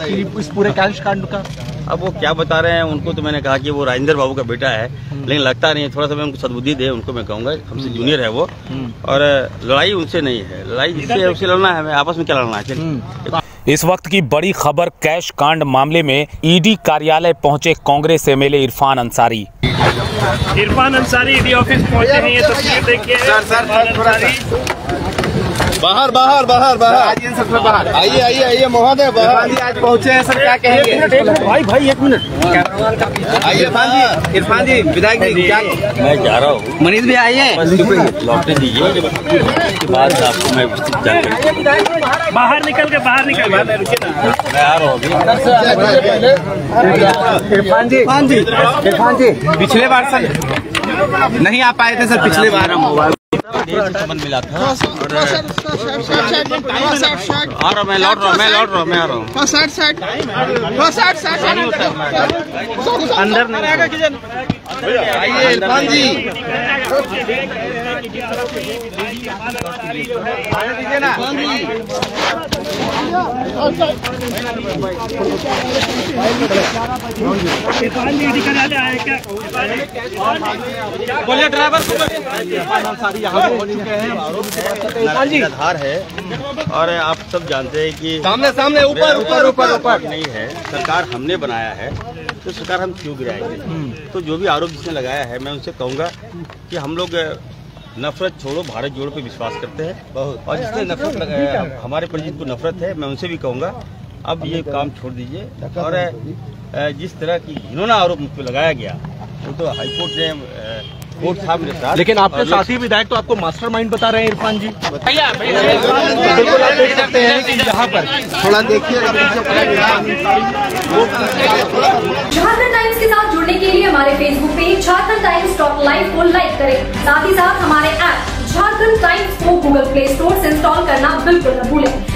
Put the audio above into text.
इस पूरे कैश कांड का? अब वो क्या बता रहे हैं, उनको तो मैंने कहा कि वो राजेंद्र बाबू का बेटा है, लेकिन लगता नहीं है। थोड़ा सा मैं उनको सद्बुद्धि दे, उनको मैं कहूँगा, हमसे जूनियर है वो, और लड़ाई उनसे नहीं है, लड़ाई जिससे है उससे लड़ना है, हमें आपस में क्या लड़ना है। इस वक्त की बड़ी खबर, कैश कांड मामले में ईडी कार्यालय पहुंचे Congress MLA Irfan Ansari. ED office पहुंचे हैं, ये तस्वीर देखिए। बाहर बाहर बाहर बाहर आइए आइए आइए महोदय, बाहर आज पहुंचे हैं सर, क्या कहेंगे? भाई एक मिनट आइए इरफान जी विधायक जी, क्या मैं जा रहा हूँ, मनीष भी आइए, लौटने दीजिए, उसके बाद आपको मैं बाहर निकल के मैं आ रहा हूँ। इरफान जी पिछले बार सर नहीं आ पाए थे सर, पिछले बार हम संबंध मिला था, आ रहा मैं लौट रहा हूँ मैं आ रहा हूँ। अंदर नहीं आइए इरफान जी, दीजिए ना। बोलिए ड्राइवर आधार है, और आप सब जानते हैं कि सामने ऊपर नहीं है, सरकार हमने बनाया है, तो सरकार हम क्यों गिराएंगे। तो जो भी आरोप जिसने लगाया है, मैं उनसे कहूँगा कि हम लोग नफरत छोड़ो, भारत जोड़ो पे विश्वास करते हैं, और जिसने नफरत लगाया, हमारे प्रति जिनको नफरत है, मैं उनसे भी कहूँगा अब ये काम छोड़ दीजिए। और जिस तरह की घिनौना आरोप मुझ पर लगाया गया, वो तो हाईकोर्ट ने कोर्ट साहब मेरे साथ, लेकिन आपके साथी विधायक तो आपको मास्टरमाइंड बता रहे हैं इरफान जी। बिल्कुल आप देख सकते हैं कि यहाँ पर थोड़ा देखिए, झारखंड टाइम्स के साथ जुड़ने के लिए हमारे Facebook page Jharkhand Times .live को लाइक करें। साथ ही साथ हमारे ऐप झारखंड टाइम्स को गूगल प्ले स्टोर से इंस्टॉल करना बिल्कुल न भूलें।